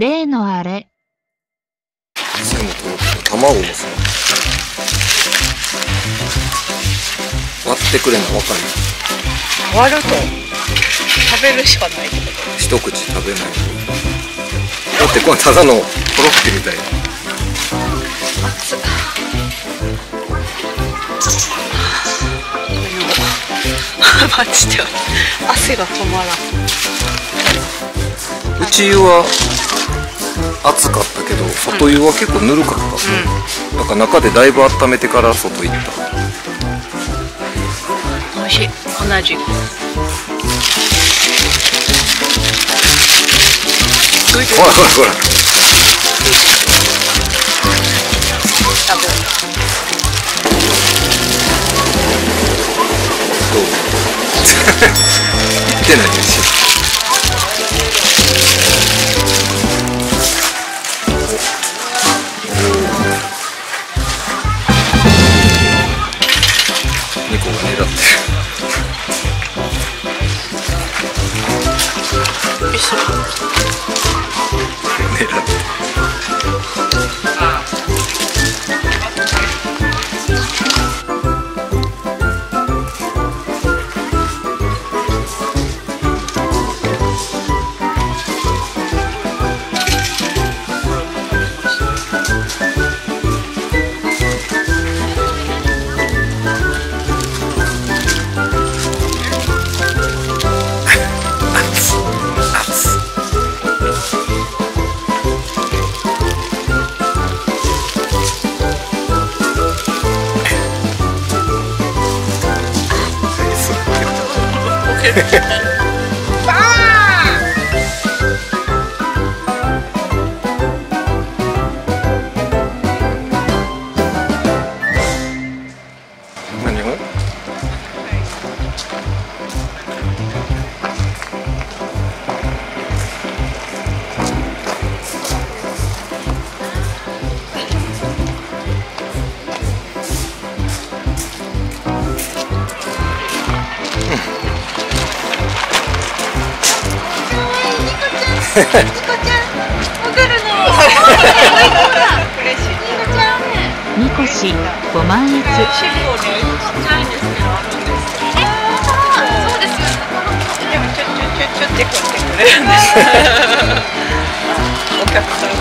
例のあれ。 卵もさ、割ってくれな、わかんない。 割ると食べるしかないってこと。 一口食べないと。だってこれただのコロッケみたいな。 熱っ。マジで汗が止まらん。 内湯は暑かったけど、外湯は結構ぬるかった。なんか中でだいぶ温めてから外行った。 美味しい。同じ。 ほらほらほら。 多分。 どう？言ってないですよ。猫が狙ってる。狙ってる。何を？ ニコちゃん、潜るの。 嬉しい。 ニコシ、ご満悦。 シフォね、ちっちゃいんですけど、あるんです。そうですよね。でもちょってこってくれるんです。お客さん。